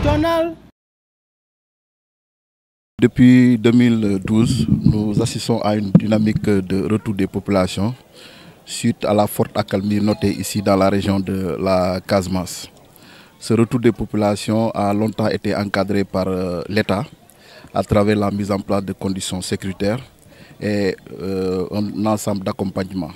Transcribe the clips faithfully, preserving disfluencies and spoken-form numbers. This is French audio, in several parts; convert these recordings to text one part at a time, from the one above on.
méridionale. Depuis deux mille douze, nous assistons à une dynamique de retour des populations suite à la forte accalmie notée ici dans la région de la Casamance. Ce retour des populations a longtemps été encadré par l'État à travers la mise en place de conditions sécuritaires et euh, un ensemble d'accompagnement.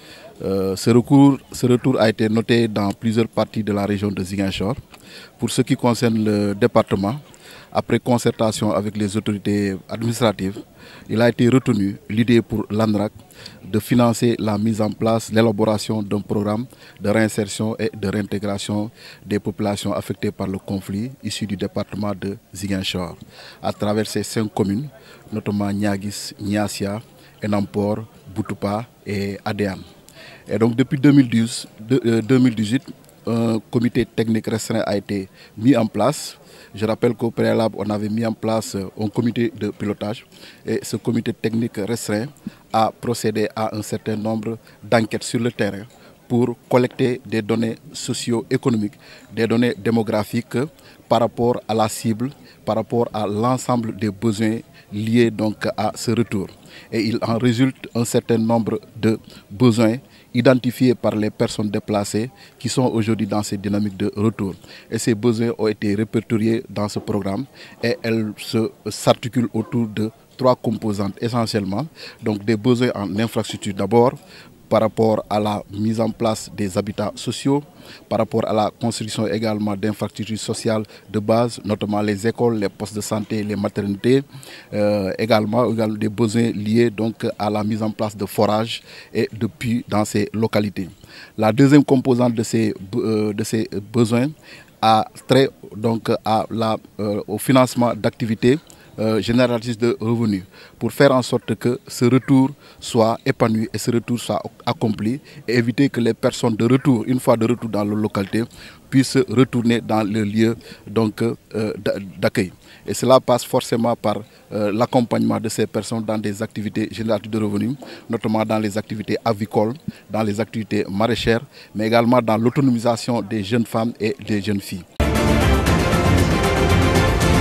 Euh, ce, recours, ce retour a été noté dans plusieurs parties de la région de Ziguinchor. Pour ce qui concerne le département, après concertation avec les autorités administratives, il a été retenu l'idée pour l'ANRAC de financer la mise en place, l'élaboration d'un programme de réinsertion et de réintégration des populations affectées par le conflit issu du département de Ziguinchor, à travers ces cinq communes, notamment Niaguis, Niassia, Enampor, Boutoupa et Adéane. Et donc depuis deux mille dix, deux mille dix-huit, un comité technique restreint a été mis en place. Je rappelle qu'au préalable, on avait mis en place un comité de pilotage et ce comité technique restreint a procédé à un certain nombre d'enquêtes sur le terrain pour collecter des données socio-économiques, des données démographiques par rapport à la cible, par rapport à l'ensemble des besoins liés donc à ce retour. Et il en résulte un certain nombre de besoins identifiés par les personnes déplacées qui sont aujourd'hui dans ces dynamiques de retour. Et ces besoins ont été répertoriés dans ce programme et elles s'articulent autour de trois composantes essentiellement. Donc des besoins en infrastructure d'abord, par rapport à la mise en place des habitats sociaux, par rapport à la construction également d'infrastructures sociales de base, notamment les écoles, les postes de santé, les maternités, euh, également, également des besoins liés donc à la mise en place de forages et de puits dans ces localités. La deuxième composante de ces, euh, de ces besoins a trait donc à la, euh, au financement d'activités Euh, génératrice de revenus pour faire en sorte que ce retour soit épanoui et ce retour soit accompli et éviter que les personnes de retour, une fois de retour dans leur localité, puissent retourner dans le lieu donc euh, d'accueil. Et cela passe forcément par euh, l'accompagnement de ces personnes dans des activités génératrices de revenus, notamment dans les activités avicoles, dans les activités maraîchères, mais également dans l'autonomisation des jeunes femmes et des jeunes filles.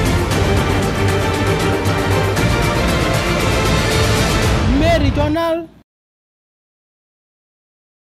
Méridionale.